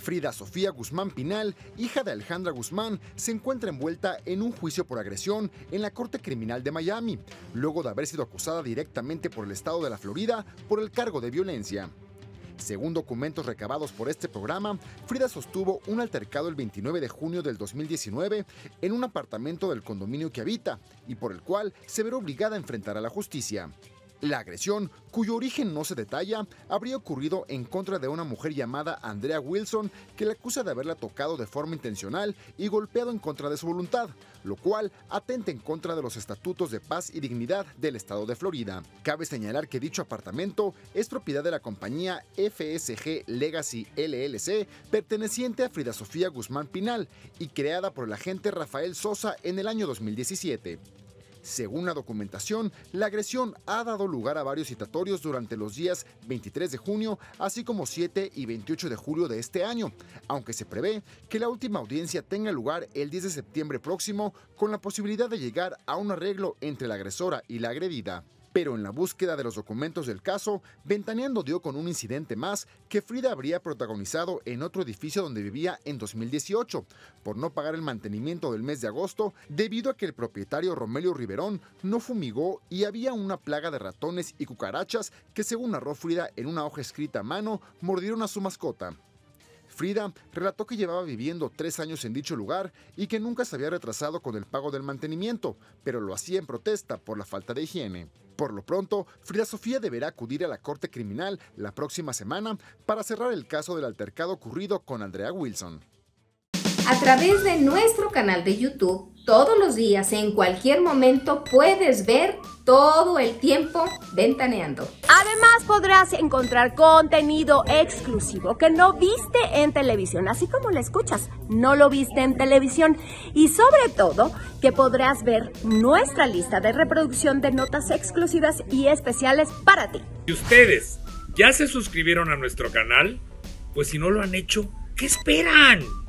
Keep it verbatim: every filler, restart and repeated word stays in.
Frida Sofía Guzmán Pinal, hija de Alejandra Guzmán, se encuentra envuelta en un juicio por agresión en la Corte Criminal de Miami, luego de haber sido acusada directamente por el estado de la Florida por el cargo de violencia. Según documentos recabados por este programa, Frida sostuvo un altercado el veintinueve de junio del dos mil diecinueve en un apartamento del condominio que habita y por el cual se verá obligada a enfrentar a la justicia. La agresión, cuyo origen no se detalla, habría ocurrido en contra de una mujer llamada Andrea Wilson, que la acusa de haberla tocado de forma intencional y golpeado en contra de su voluntad, lo cual atenta en contra de los estatutos de paz y dignidad del estado de Florida. Cabe señalar que dicho apartamento es propiedad de la compañía F S G Legacy L L C, perteneciente a Frida Sofía Guzmán Pinal y creada por el agente Rafael Sosa en el año dos mil diecisiete. Según la documentación, la agresión ha dado lugar a varios citatorios durante los días veintitrés de junio, así como siete y veintiocho de julio de este año, aunque se prevé que la última audiencia tenga lugar el diez de septiembre próximo, con la posibilidad de llegar a un arreglo entre la agresora y la agredida. Pero en la búsqueda de los documentos del caso, Ventaneando dio con un incidente más que Frida habría protagonizado en otro edificio donde vivía en dos mil dieciocho, por no pagar el mantenimiento del mes de agosto, debido a que el propietario Romelio Riverón no fumigó y había una plaga de ratones y cucarachas que, según narró Frida en una hoja escrita a mano, mordieron a su mascota. Frida relató que llevaba viviendo tres años en dicho lugar y que nunca se había retrasado con el pago del mantenimiento, pero lo hacía en protesta por la falta de higiene. Por lo pronto, Frida Sofía deberá acudir a la Corte Criminal la próxima semana para cerrar el caso del altercado ocurrido con Andrea Wilson. A través de nuestro canal de YouTube, todos los días, en cualquier momento, puedes ver todo el tiempo Ventaneando. Además, podrás encontrar contenido exclusivo que no viste en televisión, así como lo escuchas, no lo viste en televisión. Y sobre todo, que podrás ver nuestra lista de reproducción de notas exclusivas y especiales para ti. ¿Y ustedes ya se suscribieron a nuestro canal? Pues si no lo han hecho, ¿qué esperan?